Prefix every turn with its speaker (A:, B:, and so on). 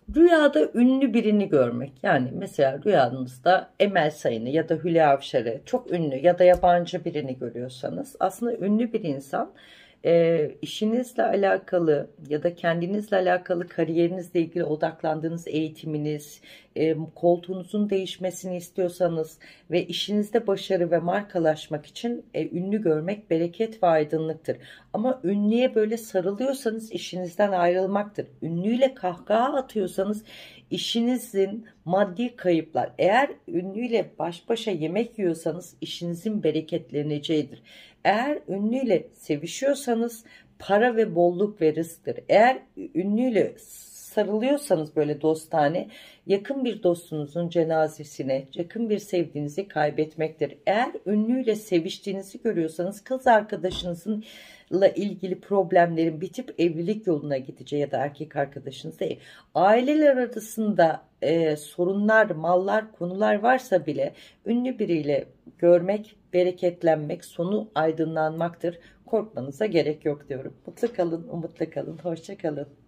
A: Rüyada ünlü birini görmek. Yani mesela rüyanızda Emel Sayın'ı ya da Hülya Avşar'ı, çok ünlü ya da yabancı birini görüyorsanız, aslında ünlü bir insan işinizle alakalı ya da kendinizle alakalı, kariyerinizle ilgili odaklandığınız eğitiminiz, koltuğunuzun değişmesini istiyorsanız ve işinizde başarı ve markalaşmak için ünlü görmek bereket ve aydınlıktır. Ama ünlüye böyle sarılıyorsanız işinizden ayrılmaktır. Ünlüyle kahkaha atıyorsanız işinizin maddi kayıplar. Eğer ünlüyle baş başa yemek yiyorsanız işinizin bereketleneceğidir. Eğer ünlüyle sevişiyorsanız para ve bolluk ve rızktır. Eğer ünlüyle sarılıyorsanız böyle dostane, yakın bir dostunuzun cenazesine, yakın bir sevdiğinizi kaybetmektir. Eğer ünlüyle seviştiğinizi görüyorsanız kız arkadaşınızın ilgili problemlerin bitip evlilik yoluna gideceği ya da erkek arkadaşınız değil. Aileler arasında sorunlar, mallar, konular varsa bile ünlü biriyle görmek, bereketlenmek, sonu aydınlanmaktır. Korkmanıza gerek yok diyorum. Mutlu kalın, umutlu kalın, hoşça kalın.